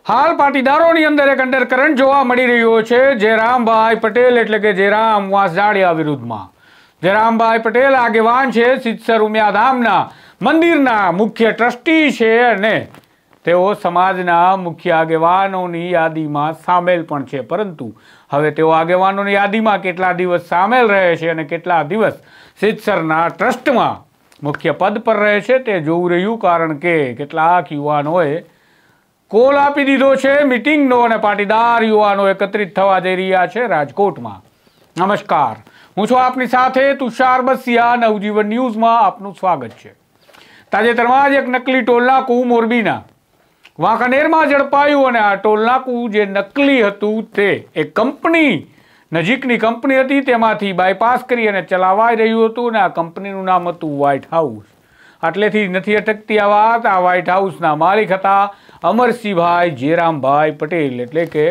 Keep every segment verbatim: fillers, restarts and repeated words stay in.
હાલ પાટીદારોની અંદર એક અંડરકરન્ટ જોવા મળી રહ્યો છે જયરામભાઈ પટેલ એટલે કે જયરામ વાંસજાડિયા વિરુદ્ધમાં। જયરામભાઈ પટેલ આગેવાન છે, સિદ્ધસર ઉમિયાધામના મંદિરના મુખ્ય ટ્રસ્ટી છે અને તેઓ સમાજના મુખ્ય આગેવાનોની યાદીમાં સામેલ પણ છે, પરંતુ હવે તેઓ આગેવાનોની યાદીમાં કેટલા દિવસ સામેલ રહે છે અને કેટલા દિવસ સિદ્ધસરના ટ્રસ્ટમાં મુખ્ય પદ પર રહે છે તે જોવું રહ્યું, કારણ કે કેટલાક યુવાનોએ કોલ આપી દીધો છે મીટિંગનો અને પાટીદાર યુવાનો એકત્રિત થવા જઈ રહ્યા છે રાજકોટમાં। નમસ્કાર, હું છું આપની સાથે તુષાર બસિયા, નવજીવન ન્યૂઝમાં આપનું સ્વાગત છે। તાજેતરમાં જ એક નકલી ટોલનાકું મોરબીના વાંકાનેરમાં ઝડપાયું અને આ ટોલનાકું જે નકલી હતું તે એક કંપની નજીકની કંપની હતી, તેમાંથી બાયપાસ કરી અને ચલાવાઈ રહ્યું હતું અને આ કંપનીનું નામ હતું વ્હાઇટ હાઉસ। આટલેથી નથી અટકતી આ વાત। આ વ્હાઇટ હાઉસના માલિક હતા અમરસિંહભાઈ જયરામભાઈ પટેલ, એટલે કે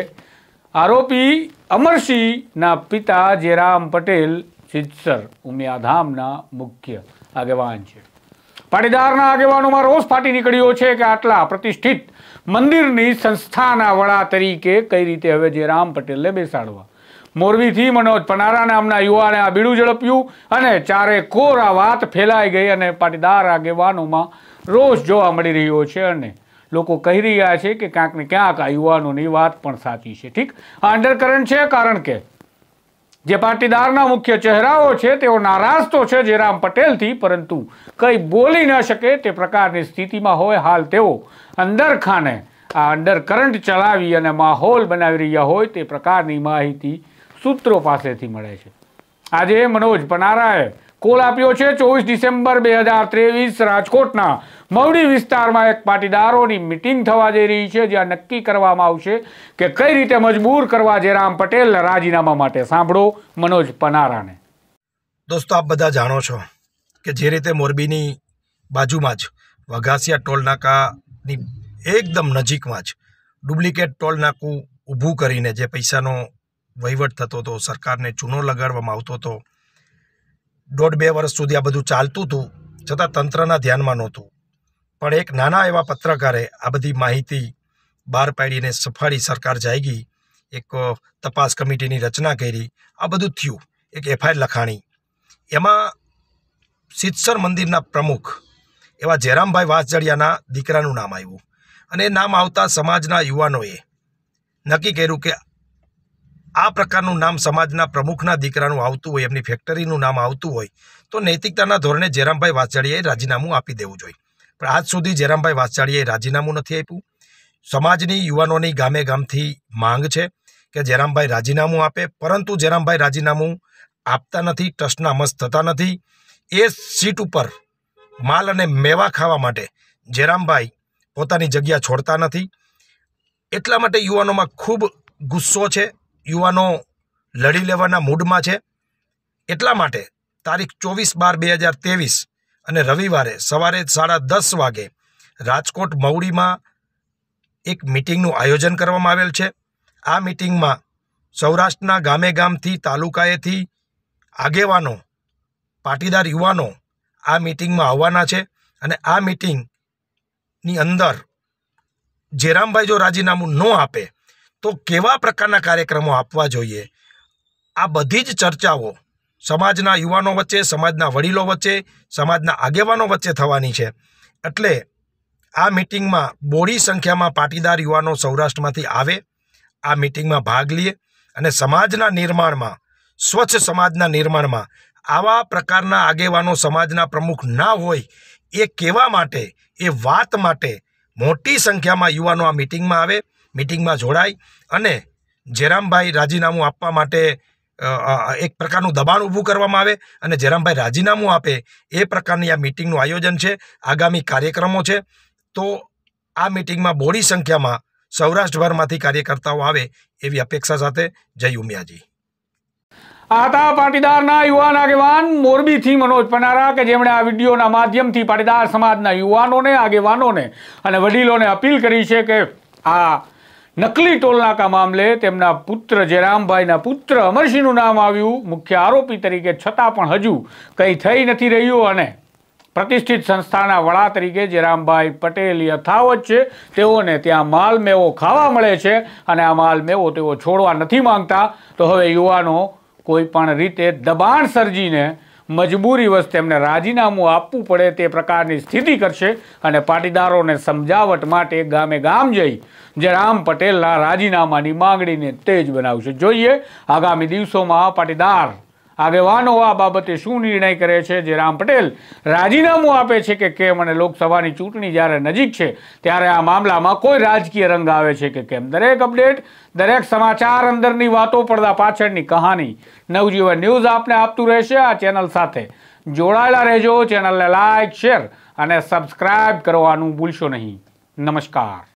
આરોપી અમરસિંહના પિતા જયરામ પટેલ સિદ્ધસર ઉમિયાધામના મુખ્ય આગેવાન છે। પાટીદારના આગેવાનોમાં રોષ ફાટી નીકળ્યો છે કે આટલા પ્રતિષ્ઠિત મંદિરની સંસ્થાના વડા તરીકે કઈ રીતે હવે જયરામ પટેલને બેસાડવા। મોરબીથી મનોજ પનારા નામના યુવાને આ બીડું ઝડપ્યું અને ચારે કોર આ વાત ફેલાઈ ગઈ અને પાટીદાર આગેવાનોમાં રોષ જોવા મળી રહ્યો છે અને લોકો કહી રહ્યા છે કે ક્યાંક ને ક્યાંક આ યુવાનોની વાત પણ સાચી છે। ઠીક, આ અંડરકરન્ટ છે, કારણ કે જે પાટીદારના મુખ્ય ચહેરાઓ છે તેઓ નારાજ તો છે જયરામ પટેલથી, પરંતુ કંઈ બોલી ન શકે તે પ્રકારની સ્થિતિમાં હોય। હાલ તેઓ અંદરખાને આ અંડરકરન્ટ ચલાવી અને માહોલ બનાવી રહ્યા હોય તે પ્રકારની માહિતી સૂત્રો પાસેથી મળે છે। આજે મનોજ પનારાએ કોલ આપ્યો છે ચોવીસ ડિસેમ્બર બે હજાર ત્રેવીસ રાજકોટના મવડી વિસ્તારમાં એક પાટીદારોની મિટિંગ થવા જઈ રહી છે, જ્યાં નક્કી કરવામાં આવશે કે કઈ રીતે મજબૂર કરવા જયરામ પટેલના રાજીનામા માટે। સાંભળો મનોજ પનારાને। દોસ્તો, આપ બધા જાણો છો કે જે રીતે મોરબીની બાજુમાં જ વઘાસિયા ટોલનાકાની એકદમ નજીકમાં જ ડુપ્લિકેટ ટોલનાકું ઊભું કરીને જે પૈસાનો વહીવટ થતો હતો, સરકારને ચૂનો લગાડવામાં આવતો હતો, દોઢ બે વર્ષ સુધી આ બધું ચાલતું હતું, છતાં તંત્રના ધ્યાનમાં નહોતું। પણ એક નાના એવા પત્રકારે આ બધી માહિતી બહાર પાડીને સફાળી સરકાર જાગી, એક તપાસ કમિટીની રચના કરી, આ બધું થયું, એક એફઆઈઆર લખાણી। એમાં સિદ્ધસર મંદિરના પ્રમુખ એવા જયરામભાઈ વાંસજાડિયાના દીકરાનું નામ આવ્યું અને એ નામ આવતા સમાજના યુવાનોએ નક્કી કર્યું કે આ પ્રકારનું નામ સમાજના પ્રમુખના દીકરાનું આવતું હોય, એમની ફેક્ટરીનું નામ આવતું હોય તો નૈતિકતાના ધોરણે જયરામભાઈ વાંસજાડિયાએ રાજીનામું આપી દેવું જોઈએ। પણ આજ સુધી જયરામભાઈ વાંસજાડિયાએ રાજીનામું નથી આપ્યું। સમાજની યુવાનોની ગામે ગામથી માંગ છે કે જયરામભાઈ રાજીનામું આપે, પરંતુ જયરામભાઈ રાજીનામું આપતા નથી, ટ્રસ્ટના મસ્ત થતા નથી। એ સીટ ઉપર માલ અને મેવા ખાવા માટે જયરામભાઈ પોતાની જગ્યા છોડતા નથી। એટલા માટે યુવાનોમાં ખૂબ ગુસ્સો છે, યુવાનો લડી લેવાના મૂડમાં છે। એટલા માટે તારીખ ચોવીસ બાર બે હજાર ત્રેવીસ અને રવિવારે સવારે સાડા દસ વાગે રાજકોટ મવડીમાં એક મિટિંગનું આયોજન કરવામાં આવેલ છે। આ મિટિંગમાં સૌરાષ્ટ્રના ગામે ગામથી, તાલુકાએથી આગેવાનો, પાટીદાર યુવાનો આ મિટિંગમાં આવવાના છે અને આ મિટિંગની અંદર જયરામભાઈ જો રાજીનામું ન આપે તો કેવા પ્રકારના કાર્યક્રમો આપવા જોઈએ, આ બધી જ ચર્ચાઓ સમાજના યુવાનો વચ્ચે, સમાજના વડીલો વચ્ચે, સમાજના આગેવાનો વચ્ચે થવાની છે। એટલે આ મિટિંગમાં બોડી સંખ્યામાં પાટીદાર યુવાનો સૌરાષ્ટ્રમાંથી આવે, આ મિટિંગમાં ભાગ લે અને સમાજના નિર્માણમાં, સ્વચ્છ સમાજના નિર્માણમાં આવા પ્રકારના આગેવાનો સમાજના પ્રમુખ ના હોય એ કહેવા માટે, એ વાત માટે મોટી સંખ્યામાં યુવાનો આ મિટિંગમાં આવે, મિટિંગમાં જોડાય અને જયરામભાઈ રાજીનામું આપવા માટે એક પ્રકારનું દબાણ ઊભું કરવામાં આવે અને જયરામભાઈ રાજીનામું આપે એ પ્રકારની આ મિટિંગનું આયોજન છે। આગામી કાર્યક્રમો છે, તો આ મિટિંગમાં બોડી સંખ્યામાં સૌરાષ્ટ્રભરમાંથી કાર્યકર્તાઓ આવે એવી અપેક્ષા સાથે જય ઉમિયાજી। આ હતા પાટીદારના યુવાન આગેવાન મોરબીથી મનોજ પનારા, કે જેમણે આ વિડીયોના માધ્યમથી પાટીદાર સમાજના યુવાનોને, આગેવાનોને અને વડીલોને અપીલ કરી છે કે આ નકલી ટોલનાકા મામલે તેમના પુત્ર જયરામભાઈના પુત્ર અમરસિંહનું નામ આવ્યું મુખ્ય આરોપી તરીકે, છતાં પણ હજુ કંઈ થઈ નથી રહ્યું અને પ્રતિષ્ઠિત સંસ્થાના વડા તરીકે જેરામભાઈ પટેલ યથાવત છે. તેઓને ત્યાં માલ મેવો ખાવા મળે છે અને આ માલ મેવો તેઓ છોડવા નથી માંગતા. તો હવે યુવાનો કોઈ પણ રીતે દબાણ સર્જીને મજબૂરીવશ તેમને રાજીનામું આપવું પડે તે પ્રકારની સ્થિતિ કરશે અને પાટીદારોને સમજાવટ માટે ગામે ગામ જઈ જેરામ પટેલના રાજીનામાની માંગણીને તેજ બનાવશે. જોઈએ આગામી દિવસોમાં પાટીદાર આગેવાનો આ બાબતે શું નિર્ણય કરે છે. જેરામ પટેલ રાજીનામું આપે છે કે કેમ અને લોકસભાની ચૂંટણી જ્યારે નજીક છે ત્યારે આ મામલામાં કોઈ રાજકીય રંગ આવે છે કે કેમ. દરેક અપડેટ, દરેક સમાચાર, અંદરની વાતો, પડદા પાછળની કહાની નવજીવન ન્યૂઝ આપને આપતું રહેશે. આ ચેનલ સાથે જોડાયેલા રહેજો. ચેનલને લાઇક, શેર અને સબસ્ક્રાઇબ કરવાનું ભૂલશો નહીં. નમસ્કાર.